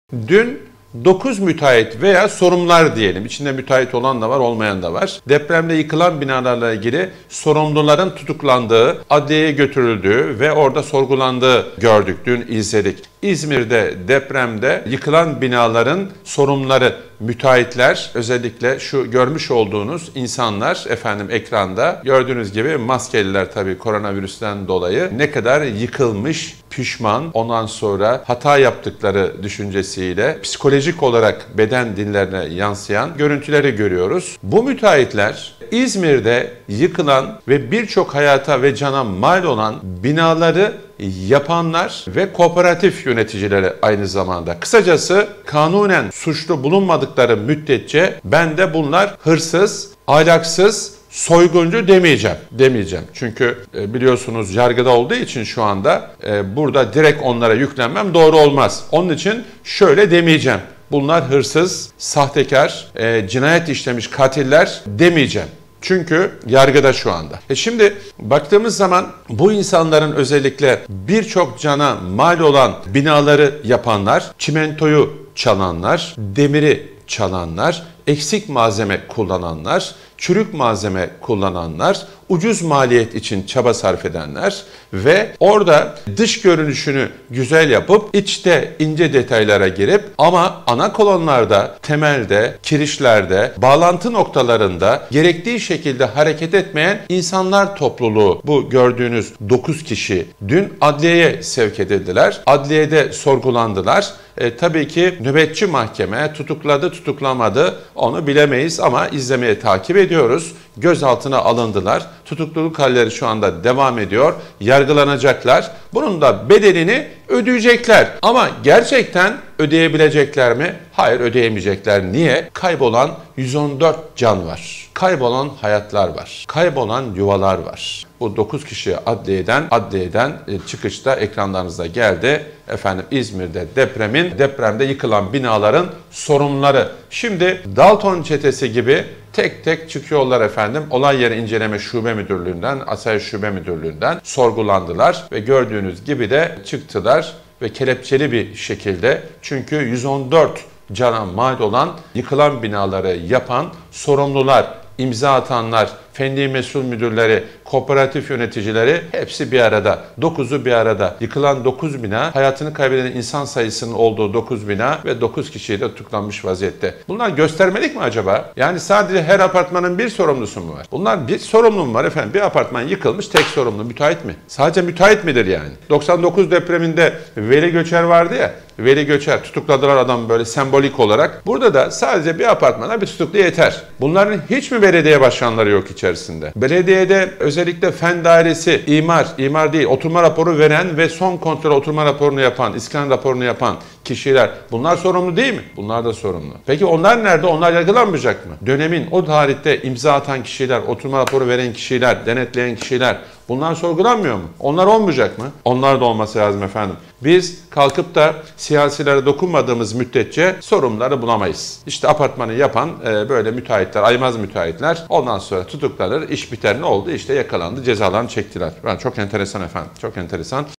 Dün 9 müteahhit veya sorumlular diyelim, içinde müteahhit olan da var, olmayan da var. Depremde yıkılan binalarla ilgili sorumluların tutuklandığı, adliyeye götürüldüğü ve orada sorgulandığı gördük, dün izledik. İzmir'de depremde yıkılan binaların sorumluları, müteahhitler, özellikle şu görmüş olduğunuz insanlar, ekranda gördüğünüz gibi maskeliler, tabii koronavirüsten dolayı ne kadar yıkılmış, pişman, ondan sonra hata yaptıkları düşüncesiyle psikolojik olarak beden dillerine yansıyan görüntüleri görüyoruz. Bu müteahhitler İzmir'de yıkılan ve birçok hayata ve cana mal olan binaları yapanlar ve kooperatif yöneticileri aynı zamanda. Kısacası kanunen suçlu bulunmadıkları müddetçe ben de bunlar hırsız, ahlaksız, soyguncu demeyeceğim. Çünkü biliyorsunuz yargıda olduğu için şu anda burada direkt onlara yüklenmem doğru olmaz. Onun için şöyle demeyeceğim. Bunlar hırsız, sahtekar, cinayet işlemiş katiller demeyeceğim. Çünkü yargıda şu anda. Şimdi baktığımız zaman bu insanların özellikle birçok cana mal olan binaları yapanlar, çimentoyu çalanlar, demiri çalanlar, eksik malzeme kullananlar, çürük malzeme kullananlar, ucuz maliyet için çaba sarf edenler ve orada dış görünüşünü güzel yapıp içte ince detaylara girip ama ana kolonlarda, temelde, kirişlerde, bağlantı noktalarında gerektiği şekilde hareket etmeyen insanlar topluluğu, bu gördüğünüz 9 kişi dün adliyeye sevk edildiler. Adliyede sorgulandılar. Tabii ki nöbetçi mahkeme tutukladı, tutuklamadı onu bilemeyiz ama izlemeye takip ediyoruz. Gözaltına alındılar. Tutukluluk halleri şu anda devam ediyor. Yargılanacaklar. Bunun da bedelini ödeyecekler. Ama gerçekten ödeyebilecekler mi? Hayır, ödeyemeyecekler. Niye? Kaybolan 114 can var. Kaybolan hayatlar var. Kaybolan yuvalar var. Bu 9 kişi adliyeden çıkışta ekranlarınıza geldi. İzmir'de depremde yıkılan binaların sorumluları. Şimdi Dalton çetesi gibi tek tek çıkıyorlar olay yeri inceleme şube müdürlüğünden, Asayiş Şube Müdürlüğü'nden sorgulandılar ve gördüğünüz gibi de çıktılar ve kelepçeli bir şekilde, çünkü 114 cana mal olan yıkılan binaları yapan sorumlular, imza atanlar, fendi mesul müdürleri, kooperatif yöneticileri hepsi bir arada. 9'u bir arada. Yıkılan 9 bina, hayatını kaybeden insan sayısının olduğu 9 bina ve 9 kişiyi de tutuklanmış vaziyette. Bunlar göstermelik mi acaba? Yani sadece her apartmanın bir sorumlusu mu var? Bunlar bir sorumlu mu var Bir apartman yıkılmış, tek sorumlu müteahhit mi? Sadece müteahhit midir yani? 99 depreminde Veli Göçer vardı ya. Veli Göçer tutukladılar adam böyle sembolik olarak. Burada da sadece bir apartmana bir tutuklu yeter. Bunların hiç mi belediye başkanları yok içerisinde? Belediyede özellikle fen dairesi, imar değil, oturma raporu veren ve son kontrol oturma raporunu yapan, iskan raporunu yapan kişiler, bunlar sorumlu değil mi? Bunlar da sorumlu. Peki onlar nerede? Onlar yargılanmayacak mı? Dönemin o tarihte imza atan kişiler, oturma raporu veren kişiler, denetleyen kişiler, bunlar sorgulanmıyor mu? Onlar olmayacak mı? Onlar da olması lazım Biz kalkıp da siyasilere dokunmadığımız müddetçe sorumluları bulamayız. İşte apartmanı yapan böyle müteahhitler, aymaz müteahhitler ondan sonra tutuklanır, iş biter, ne oldu? İşte yakalandı, cezalarını çektiler. Çok enteresan Çok enteresan.